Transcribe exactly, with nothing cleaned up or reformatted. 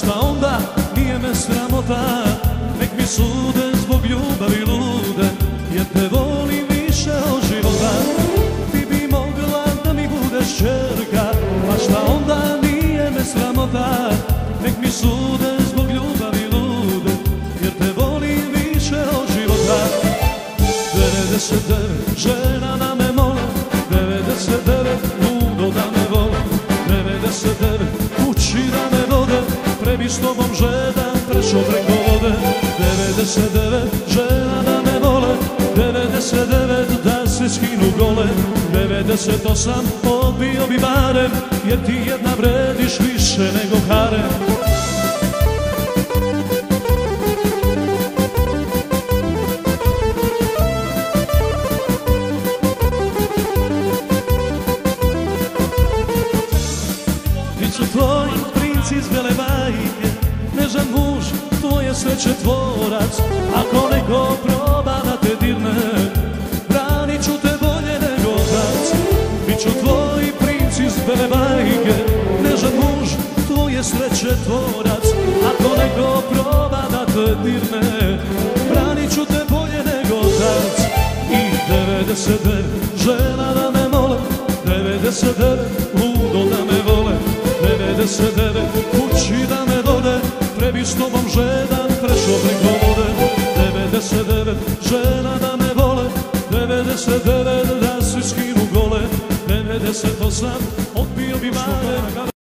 šta onda, nije me sramota. Nek mi sude zbog ljubavi lude, jer te volim više od života. Ti bi mogla da mi budeš ćerka, pa šta onda, nije me sramota. Nek mi sude zbog ljubavi lude, jer te volim više od života. devedeset devet žena da me mole, devedeset devet ludo da me vole, devedeset devet kući da me vode, prebi s tobom žedan prešao preko vode. devedeset devet žena da me vole, devedeset devet da se skinu gole, devedeset osam odbio bi barem, jer ti jedna vrediš više nego harem. Tvoj princ iz bele bajke, nežan muž, tvoje sreće tvorac. Ako neko proba da te dirne, branit ću te bolje nego otac. Biću tvoj princ iz bele bajke, nežan muž, tvoje sreće tvorac. Ako neko proba da te dirne, branit ću te bolje nego otac. I devedeset devet žena da me mole, devedeset devet ludo da me vole, devedeset devet kući da me vode, prebi s tobom žedan prešao preko vode. devedeset devet žena da me vole, devedeset devet da se skinu gole, devedeset osam odbio bi barem.